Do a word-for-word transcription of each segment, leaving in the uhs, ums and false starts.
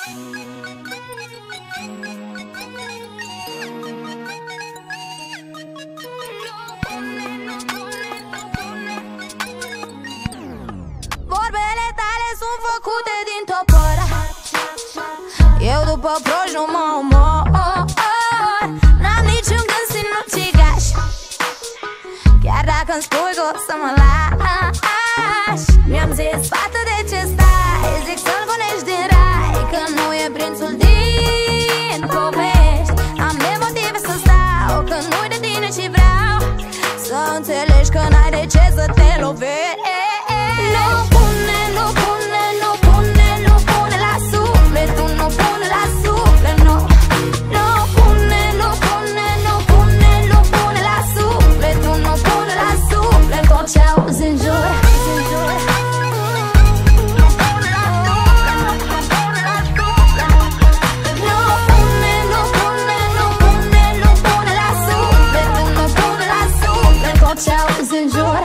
Vorbele tale sunt făcute din topor. Eu după proști nu mă omor. N-am niciun gând să nu cigaș, chiar dacă-mi spui că o să mă lași. Mi-am zis, fată, de ce stai? Zic să-l gonești din rai, că nu e prințul din povești. Am de motive să stau, că nu-i de tine și vreau să înțelegi că n-ai de ce să te lovești. Nu pune, nu pune, nu pune, nu pune la suflet. Tu nu pune la suflet, nu. Nu pune, nu pune, nu pune, nu pune la suflet. Tu nu pune la suflet. Tot ce auzi în jur, în jur. Nu pune la suflet. Nu pune, nu pune, nu pune, nu pune la suflet. Tu nu pune la suflet. Tot ce auzi în jur.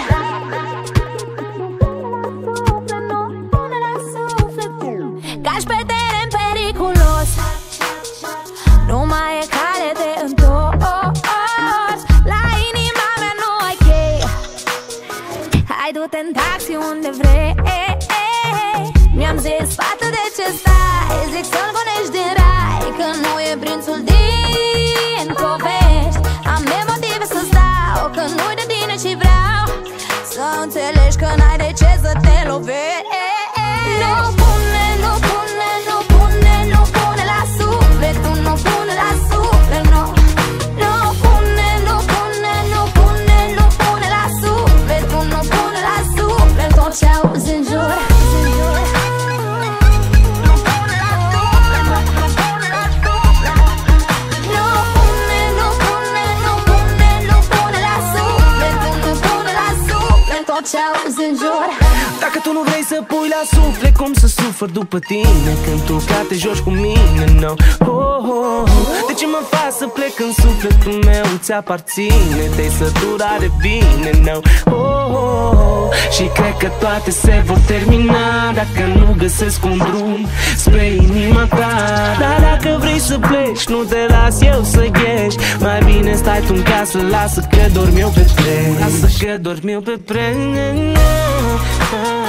Cași pe teren periculos, nu mai e cale de întors. La inima mea nu ai chei, hai du-te în taxi unde vrei. Mi-am zis, fată, de ce stai? Zic să-l gonești din rai, că nu e prințul din povești. Am de motive să stau, că nu-i de tine și vreau să înțelegi că n-ai de ce să te lovești. Nu pune, nu pune, nu pune, nu pune la suflet. Tu nu pune la suflet, nu. Nu pune, nu pune, nu pune, nu pune la suflet. Tu nu pune la suflet. Tot ce auzi în jur, în jur. Nu pune la suflet, nu pune la suflet. Nu pune, nu pune, nu pune, nu pune la suflet. Tu nu pune la suflet. Tot ce auzi în jur. Dacă tu nu vrei să pui la suflet, cum să sufăr după tine când tu ca te joci cu mine, no. oh, oh, oh. De ce mă faci să plec în sufletul meu? Ți aparține, te-ai săturat de bine, no. oh, oh, oh. Și cred că toate se vor termina dacă nu găsesc un drum spre inima ta. Dar dacă vrei să pleci, nu te las eu să ieși. Mai bine stai tu în casă, lasă că dorm eu pe preț. Lasă că dorm eu pe preț.